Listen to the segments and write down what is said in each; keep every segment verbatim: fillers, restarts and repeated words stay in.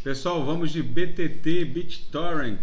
Pessoal, vamos de B T T BitTorrent.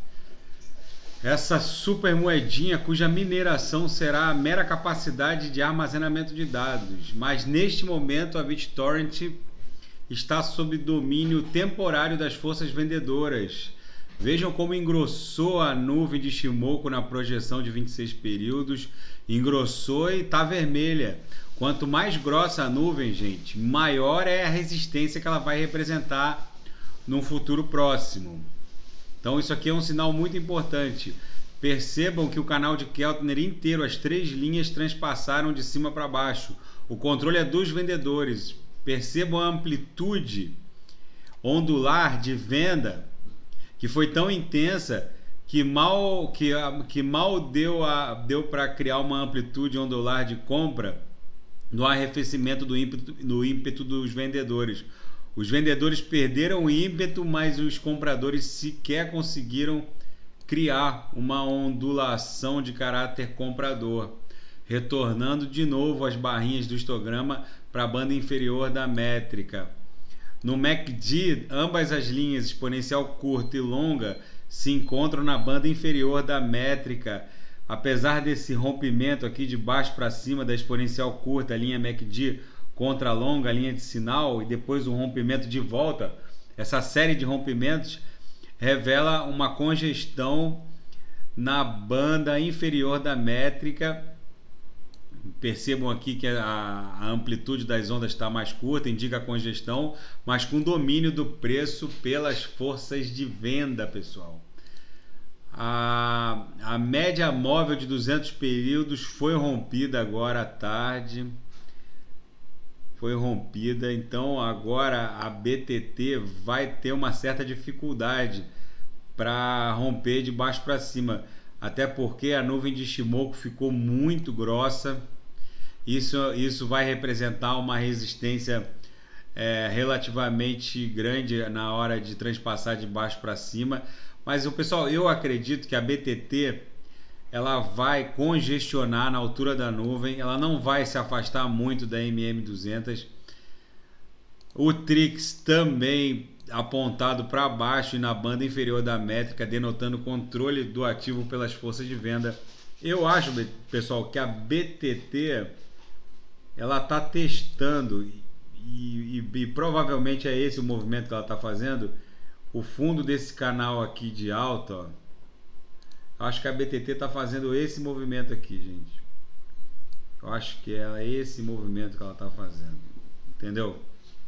Essa super moedinha cuja mineração será a mera capacidade de armazenamento de dados. Mas neste momento a BitTorrent está sob domínio temporário das forças vendedoras. Vejam como engrossou a nuvem de Ichimoku na projeção de vinte e seis períodos. Engrossou e está vermelha. Quanto mais grossa a nuvem, gente, maior é a resistência que ela vai representar num futuro próximo. Então isso aqui é um sinal muito importante. Percebam que o canal de Keltner inteiro, as três linhas transpassaram de cima para baixo. O controle é dos vendedores. Percebam a amplitude ondular de venda que foi tão intensa que mal, que, que mal deu, a, deu para criar uma amplitude ondular de compra no arrefecimento do ímpeto, no ímpeto dos vendedores. Os vendedores perderam o ímpeto, mas os compradores sequer conseguiram criar uma ondulação de caráter comprador, retornando de novo as barrinhas do histograma para a banda inferior da métrica. No M A C D, ambas as linhas exponencial curta e longa se encontram na banda inferior da métrica. Apesar desse rompimento aqui de baixo para cima da exponencial curta, a linha M A C D, contra a longa, a linha de sinal, e depois o rompimento de volta, essa série de rompimentos revela uma congestão na banda inferior da métrica. Percebam aqui que a, a amplitude das ondas está mais curta, indica a congestão, mas com domínio do preço pelas forças de venda, pessoal. A, a média móvel de duzentos períodos foi rompida agora à tarde. Foi rompida, então agora a B T T vai ter uma certa dificuldade para romper de baixo para cima, até porque a nuvem de Ichimoku ficou muito grossa. Isso, isso vai representar uma resistência é, relativamente grande na hora de transpassar de baixo para cima. Mas o pessoal, eu acredito que a B T T ela vai congestionar na altura da nuvem, ela não vai se afastar muito da M M duzentos. O Trix também apontado para baixo e na banda inferior da métrica, denotando controle do ativo pelas forças de venda. Eu acho, pessoal, que a B T T ela está testando e, e, e provavelmente é esse o movimento que ela está fazendo. O fundo desse canal aqui de alta, ó, acho que a B T T está fazendo esse movimento aqui, gente. Eu acho que é esse movimento que ela está fazendo. Entendeu?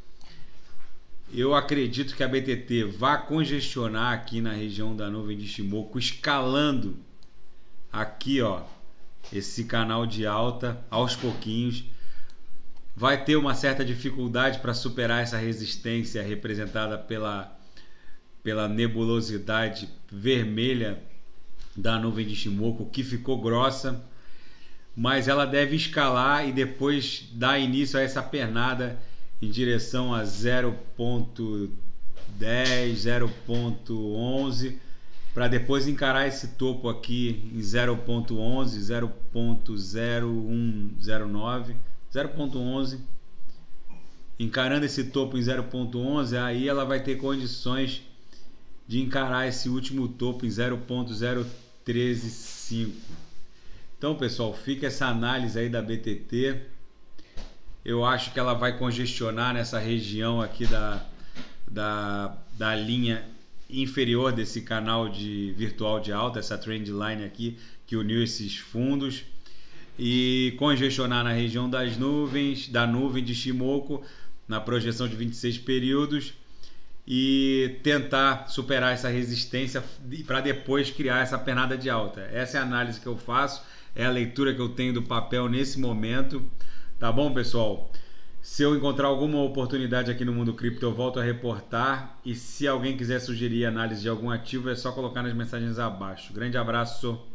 Eu acredito que a B T T vai congestionar aqui na região da nuvem de Ichimoku, escalando aqui, ó, esse canal de alta aos pouquinhos. Vai ter uma certa dificuldade para superar essa resistência representada pela, pela nebulosidade vermelha da nuvem de Ichimoku, que ficou grossa, mas ela deve escalar e depois dar início a essa pernada em direção a zero ponto dez, zero ponto onze, para depois encarar esse topo aqui em zero ponto onze, zero ponto zero um zero nove, zero ponto onze. Encarando esse topo em zero ponto onze, aí ela vai ter condições de encarar esse último topo em zero ponto zero treze cinco. Então, pessoal, fica essa análise aí da B T T. Eu acho que ela vai congestionar nessa região aqui da, da, da linha inferior desse canal de virtual de alta, essa trend line aqui que uniu esses fundos, e congestionar na região das nuvens, da nuvem de Ichimoku, na projeção de vinte e seis períodos, e tentar superar essa resistência para depois criar essa pernada de alta. Essa é a análise que eu faço, é a leitura que eu tenho do papel nesse momento. Tá bom, pessoal? Se eu encontrar alguma oportunidade aqui no mundo cripto, eu volto a reportar. E se alguém quiser sugerir análise de algum ativo, é só colocar nas mensagens abaixo. Grande abraço.